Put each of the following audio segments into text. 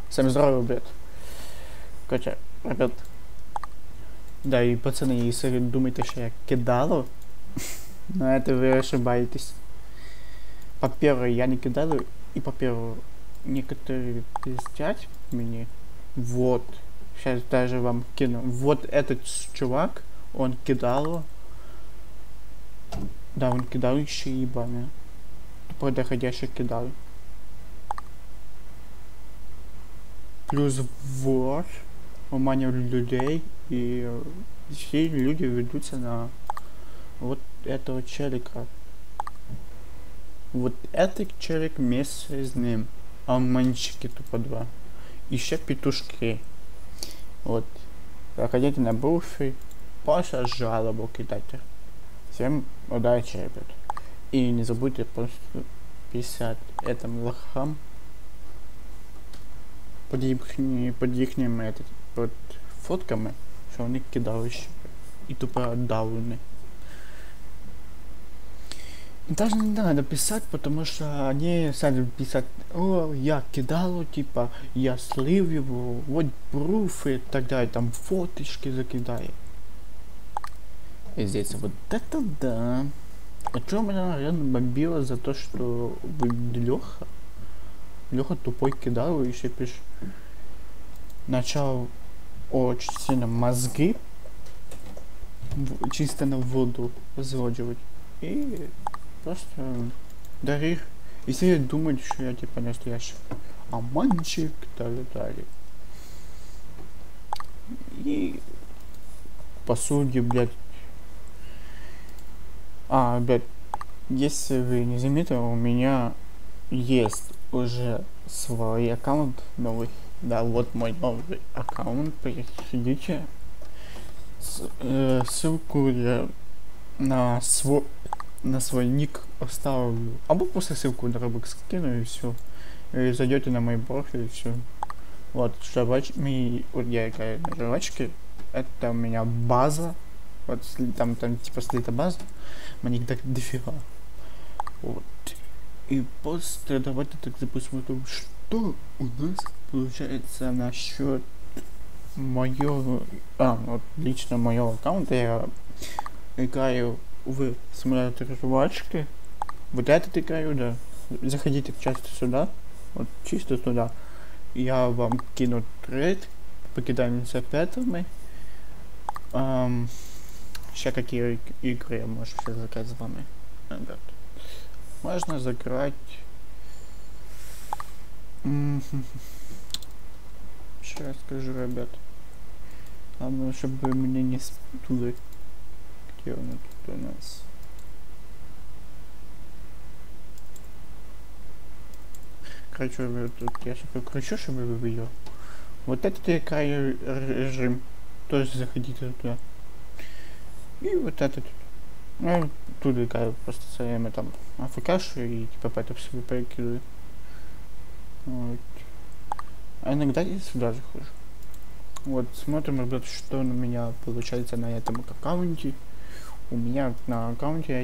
Всем здорово, ребят. Короче, ребят. Да, и пацаны, если вы думаете, что я кидалу, но это вы ошибаетесь. По-первых, я не кидалу, и по-первых, некоторые пиздят мне. Вот. Сейчас даже вам кину. Вот этот чувак, он кидалу. Да, он кидал еще ебаный. Тупо доходящий кидал. Плюс вор, обманывал людей, и все люди ведутся на вот этого челика. Вот этот челик вместе с ним. Обманщики тупо два. Еще петушки. Вот. Заходите на буфи, просто жалобу кидайте. Всем удачи, ребят. И не забудьте просто писать этим лохам под ихними под фотками, что они кидали и тупо дауны. Даже не надо писать, потому что они сами писать: о, я кидал, типа, я слил его, вот пруфы и так далее, там фоточки закидали. И здесь вот это да. А чё меня реально бомбило за то, что Леха тупой кидал и еще пишет. Начал очень сильно мозги чисто на воду разводивать. И просто даришь. И все думают, что я типа настоящий обманщик и так далее. И по сути, блядь. Блядь, если вы не заметили, у меня есть уже свой аккаунт новый. Да, вот мой новый аккаунт, приходите. Ссылку я на свой ник оставлю. Або просто ссылку на Roblox скину и все. И зайдете на мой профиль и все. Вот, вот я играю на жвачке. Это у меня база. Вот там типа слита база. Мне их так дофига. Вот. И после давайте так посмотрим, что у нас получается насчет моего, вот лично моего аккаунта. Я играю в симулятор жвачки. Вот этот играю, да. Заходите часто сюда, вот чисто туда. Я вам кину тред, покидаемся пятыми. Сейчас какие игры я могу сейчас заказать с вами, ребят. Можно закрыть. Сейчас скажу, ребят. Главное, чтобы вы меня не спутали. Где он тут у нас? Короче, ребят, тут я сейчас покручу, чтобы вы видели. Вот этот режим. Тоже заходите туда. И вот этот. Ну, тут играю просто со время там АФКшу и типа поэтому себе перекидываю. Вот. А иногда я сюда захожу. Вот, смотрим, ребят, что у меня получается на этом аккаунте. У меня на аккаунте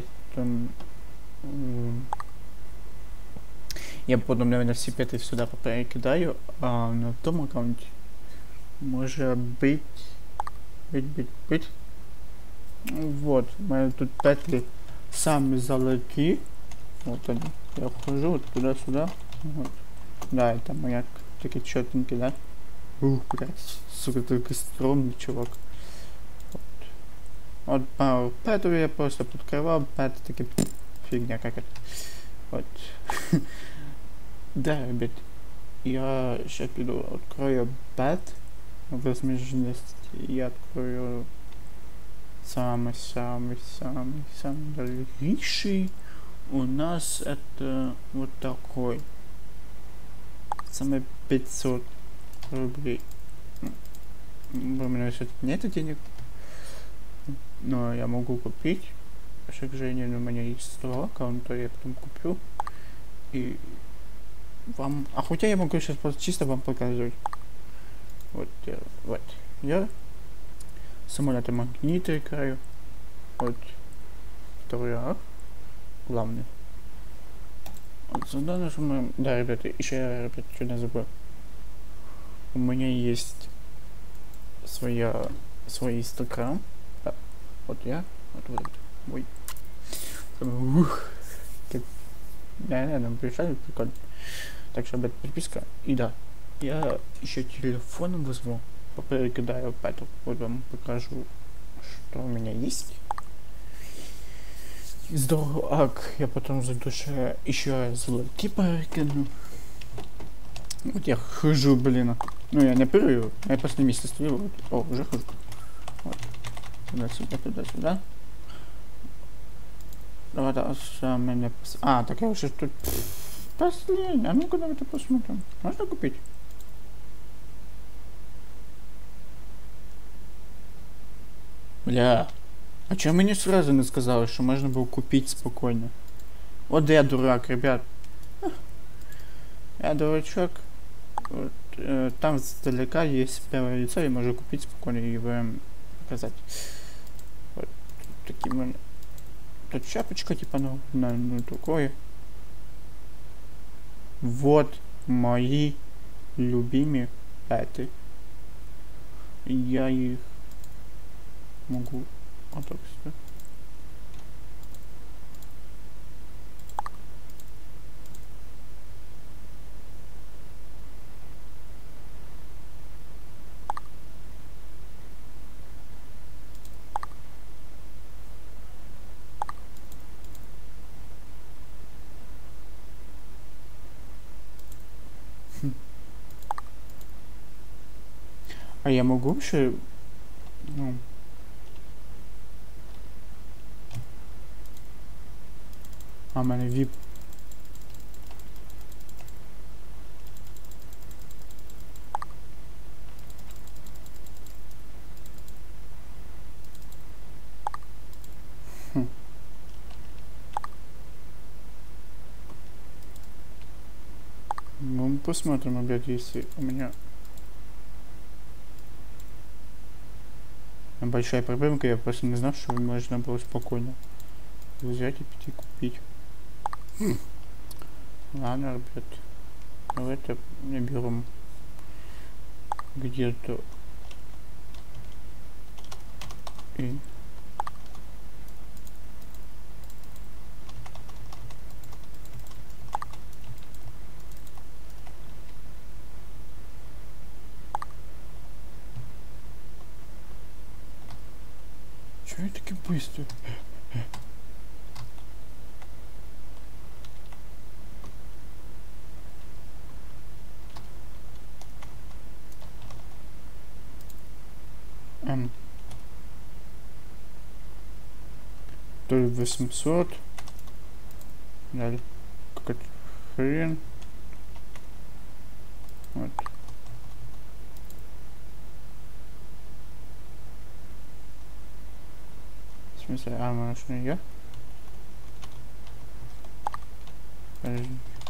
я потом, наверное, все петы сюда перекидаю, а на том аккаунте может быть. Вот, мои тут петли сами залоки. Вот они. Я хожу вот туда-сюда. Вот. Да, это моя такие четенький, да? Блять, сука, только стрёмный чувак. Вот пару петов я просто подкрывал, петы такие фигня какая-то. Вот. Да, ребят. Я сейчас иду, открою пет. Возможность. Я открою самый дорогущий. У нас это вот такой. Самый 500 рублей. У меня сейчас нет денег, но я могу купить. К сожалению, у меня есть 100 аккаунта, я потом куплю. И вам... А хотя я могу сейчас просто чисто вам показывать. Вот я самолеты магниты играю. Вот второй акт. Главный. Вот сюда нажимаем. Да, ребята, еще я, ребята, что-то забыл. у меня есть свой Инстаграм. Да. Вот я. Вот. Ой. Ух. Наверное, пришли, прикольно. Так что, подписка. И да, я еще телефоном возьму, покидаю Петру, вот вам покажу, что у меня есть. Здорово, я потом за душе еще золоти покину. Вот я хожу, блин. Ну, я не прыгаю, я после месяца стою. Вот. О, уже хожу. Вот. Туда-сюда, туда-сюда. Да, меня... А, так я уже тут... Последний. А ну-ка, давайте посмотрим. Можно купить? Бля. А чё мне сразу не сказали, что можно было купить спокойно? Вот я дурак, ребят. Я дурачок. Вот, там сдалека есть первое лицо, и можно купить спокойно и вам показать. Вот таким. Тут шапочка типа, ну такое. Вот мои любимые пэты. Я их могу вот так сюда. А я могу вообще, ну, а у мене VIP. Ну, мы посмотрим, опять, если у меня большая проблемка, я просто не знал, что можно было спокойно взять и пойти купить. Ладно, ребят, давайте не берем где-то и чё я таки быстро? То ли 800. Далее. Какой-то хрен. Вот. В смысле, может не я? Подожди.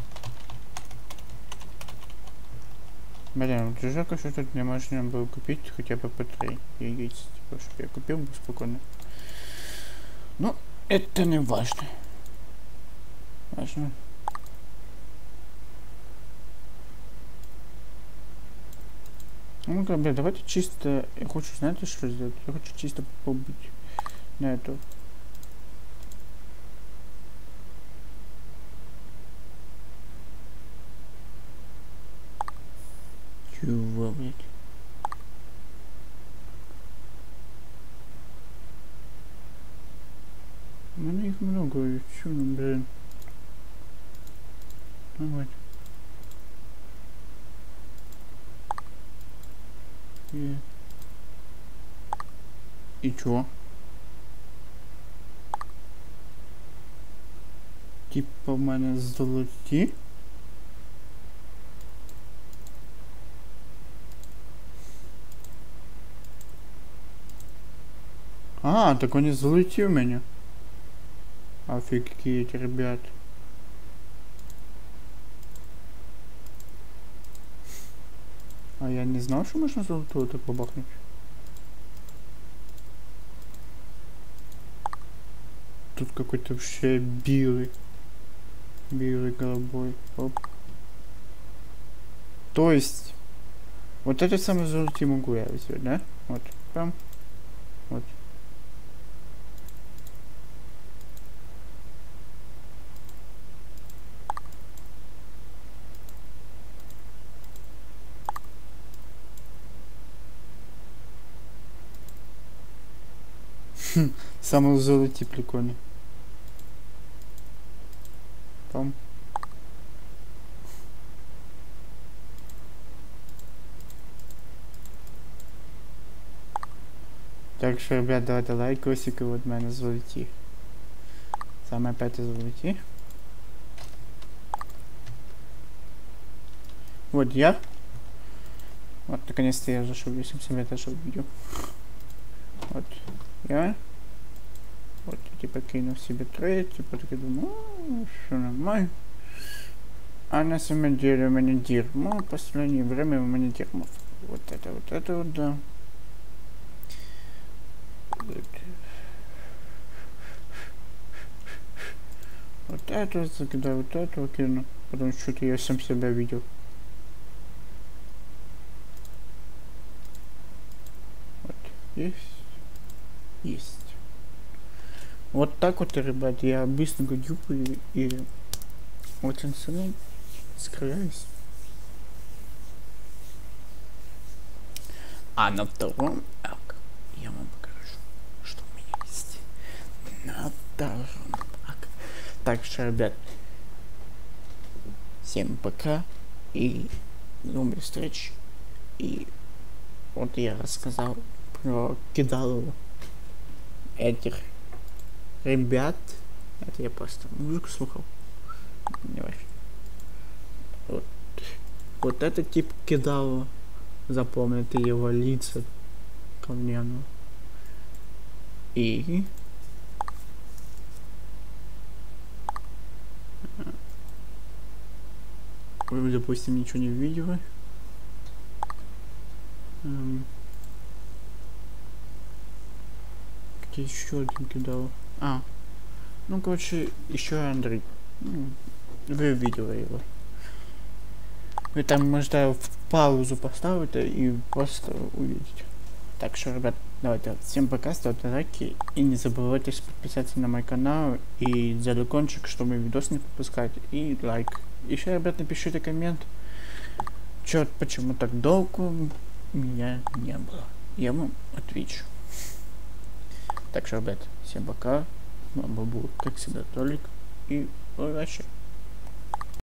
Блин, вот жалко, что тут не можно было купить хотя бы по 3 яиц. Типа, чтобы я купил бы спокойно. Ну, это не важно. Важно. Ну-ка, блин, давайте чисто... Я хочу, знаете, что сделать? Я хочу чисто побыть на эту. Чего, блядь? У меня их много, и чё, ну, блин. Давай. И чё? Типа в мене золоті? А, так они золоті у меня. Офигеть, ребят. А я не знал, что можно золотого так побахнуть. Тут какой-то вообще белый. Белый голубой. Оп. То есть Вот эти самые золотые могу я взять, да? Вот, прям, вот. Самые золотые прикольные. Там. Так що, ребят, давайте лайкосики, от в мене золоті. Саме п'яті золоті. Вот я. Вот, наконец-то я зашел, если себе зашел видео. Вот я. Вот, типа кинул себе трейд, типа такой думаю, все нормально. А на самом деле у меня дерьмо, в последнее время у меня дерьмо. Вот это вот, да. Вот это вот закидаю, вот это вот кину. Потому что что-то я сам себя видел. Вот, есть. Есть. Вот так вот, ребят, я быстро дюпаю и очень сильно скрываюсь. А на втором я вам покажу, что у меня есть. На втором. Так что, ребят, всем пока и до новых встреч. И вот я рассказал про кидалово этих ребят. Это я просто музыку слухал. Не важно. Вот этот тип кидалово. Запомните его лица говняного. И вы, допустим, ничего не видели. Где еще один кидал? Ну, короче, еще Андрей. Вы видели его. Вы там можете в паузу поставить и просто увидеть. Так что, ребят, давайте всем пока, ставьте лайки и не забывайте подписаться на мой канал и колокольчик, чтобы видос не пропускать, и лайк. Еще, ребят, напишите коммент, почему так долго меня не было. Я вам отвечу. Так что, ребят, всем пока. Вам был, как всегда, Толик, и удачи.